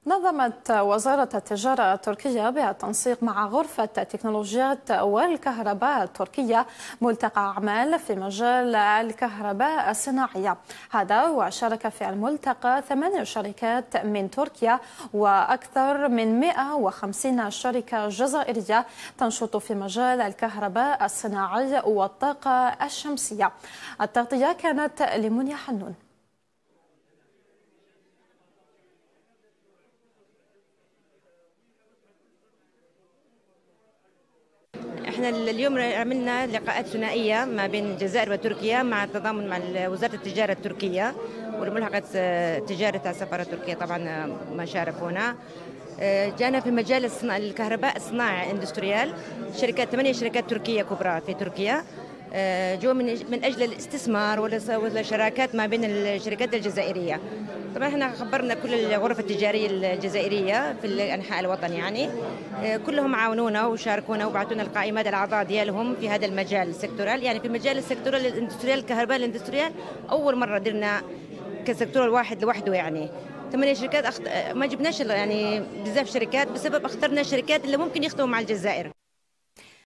نظمت وزارة التجارة التركية بالتنسيق مع غرفة التكنولوجيات والكهرباء التركية ملتقى أعمال في مجال الكهرباء الصناعية. هذا وشارك في الملتقى 8 شركات من تركيا وأكثر من 150 شركة جزائرية تنشط في مجال الكهرباء الصناعي والطاقة الشمسية. التغطية كانت لمنيا حنون. احنا اليوم عملنا لقاءات ثنائيه ما بين الجزائر وتركيا مع التضامن مع وزاره التجاره التركيه والملحقه تجاره السفاره التركيه طبعا ما شاركونا. جانا في مجال الكهرباء الصناعي اندستريال شركات 8 شركات تركيه كبرى في تركيا جو من اجل الاستثمار والشراكات ما بين الشركات الجزائريه. طبعا احنا خبرنا كل الغرف التجاريه الجزائريه في انحاء الوطن يعني كلهم عاونونا وشاركونا وبعثونا القائمات الاعضاء ديالهم في هذا المجال السيكتورال. يعني في مجال السيكتورال الاندستريال الكهرباء الاندستريال اول مره درنا كسيكتورال واحد لوحده يعني 8 شركات ما جبناش يعني بزاف شركات بسبب اخترنا الشركات اللي ممكن يخدموا مع الجزائر.